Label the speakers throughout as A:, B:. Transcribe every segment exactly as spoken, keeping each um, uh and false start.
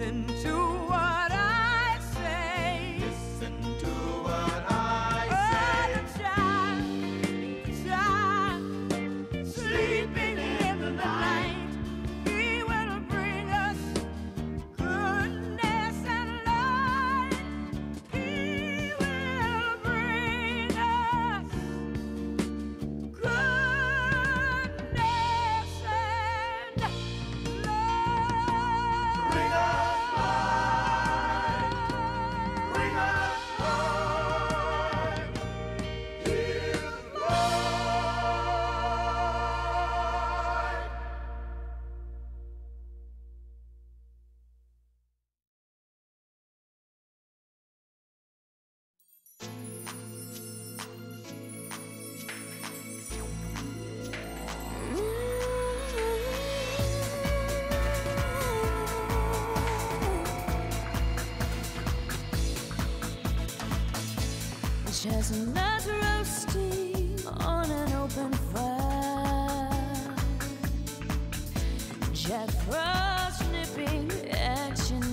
A: Listen to what I say.
B: Listen to what I
A: Oh,
B: say.
A: the child, child, sleeping in the night. He will bring us goodness and light. He will bring us goodness and light.
B: Bring us life. Bring us life. His life.
C: Chestnuts roasting on an open fire. Jack Frost nipping at your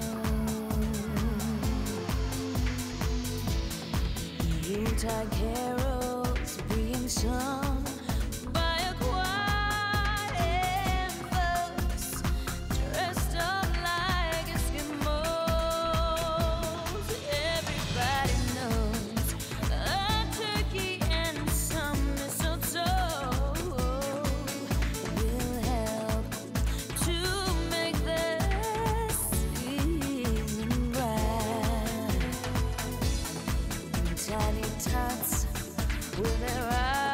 C: nose. Yuletide carols being sung by a choir and folks dressed up like Eskimos. Everybody knows a turkey and some mistletoe will help to make the season bright. Tiny tots with their eyes